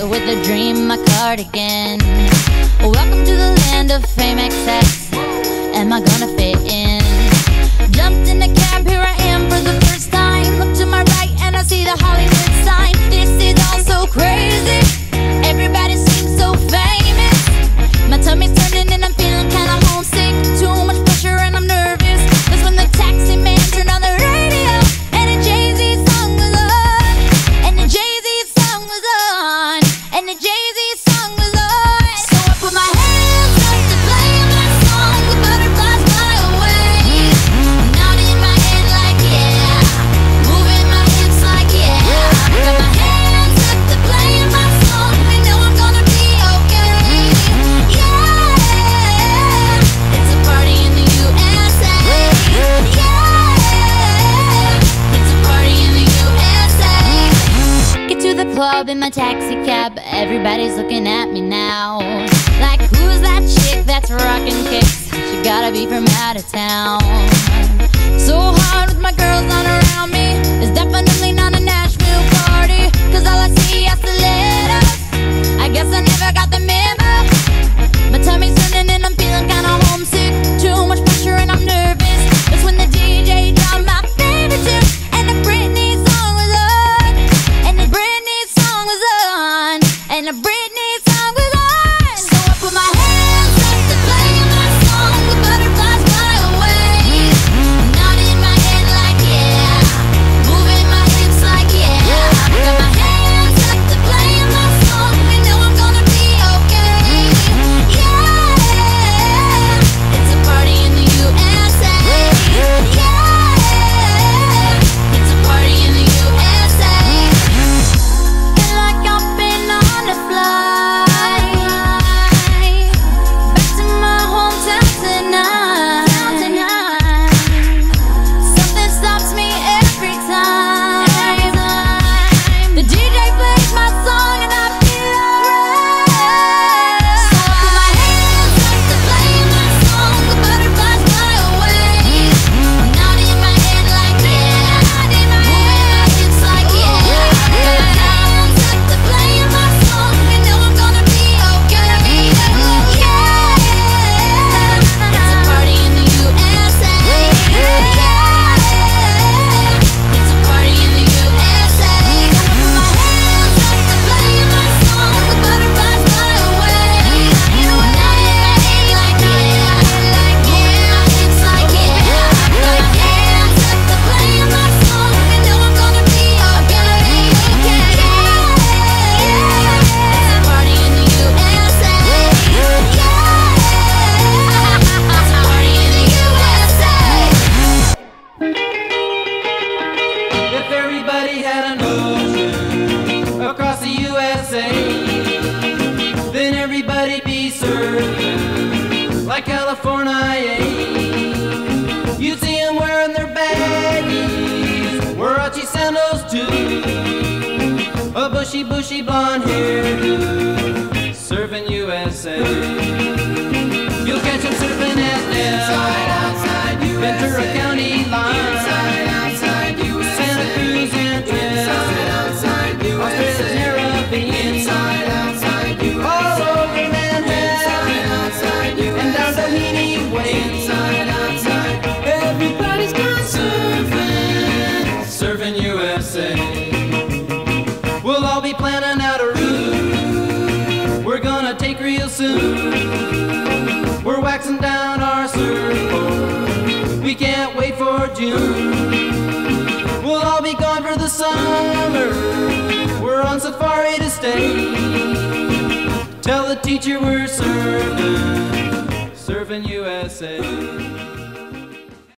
with a dream, my cardigan. Welcome to the land of fame excess. Am I gonna fit in? Jumped in the cab, here I am for the first time. Look to my right and I see the Hollywood sign. This is all so crazy. Everybody seems so famous. My tummy's turning and I'm feeling kinda homesick. Too much pressure and I'm nervous. That's when the taxi man turned on the radio and a Jay-Z song was on. And the Jay-Z song was on. And the Jay-Z song was on. So I put my hands up to play my song. The butterflies fly away. Nodding in my head like yeah. Moving my hips like yeah. Got my hands up to play my song. I know I'm gonna be okay. Yeah. It's a party in the U.S.A. Yeah. It's a party in the U.S.A. Get to the club in my taxi cab. Everybody's looking at me now. Like, who's that chick that's rocking kicks? She gotta be from out of town. So hard with my girls on around me. It's definitely not a Nashville party. Cause all I see are stilettos. I guess I never got the memo. My tummy's turning and I'm feeling kinda homesick. Too much pressure and I'm nervous. That's when the DJ dropped my favorite tune. And the Britney song was on. And the Britney song was on. And the Britney song was on. So I put my hands up to play my song. The butterflies fly away. Nodding in my head like yeah. Moving my hips like yeah. Got my hands up to play my song. I know I'm gonna be okay. Yeah. It's a party in the U.S.A. Yeah. It's a party in the U.S.A. Feel like I've been on a flight back to my hometown tonight. Something stops me every time. The DJ plays my song and I feel alright. So I put my hands up to play my song. The butterflies fly away. Nodding in my head like yeah. Moving my hips like yeah. Got my hands up to play my song. I know I'm gonna be okay. Yeah. It's a party in the U.S.A. Yeah. It's a party in the U.S.A. I put my hands up to play my song. The butterflies fly away. Nodding in my head like yeah. Moving my hips like yeah. Got my hands up to play my song. I know I'm gonna be okay. Yeah. It's a party in the U.S.A. Yeah. It's a party in the U.S.A. If everybody had an ocean across the U.S.A., then everybody'd be surfing like California. You'd see them wearing their baggies, Warachi sandals too, a bushy blonde hairdo, surfing USA. You'll catch them surfing at Nell, Ventura County line, Santa Cruz and Australia's Caribbean, all over Manhattan, and down Doheny Way. Everybody's gone surfing USA. We'll all be planning out a route we're gonna take real soon. We're waxing down our surfboard, we can't wait for June. We'll all be gone for the summer, we're on safari to stay. Tell the teacher we're surfing USA.